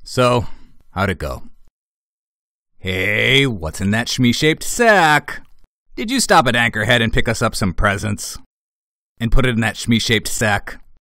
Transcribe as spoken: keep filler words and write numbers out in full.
So, how'd it go? Hey, what's in that Shmi-shaped sack? Did you stop at Anchorhead and pick us up some presents? And put it in that Shmi-shaped sack?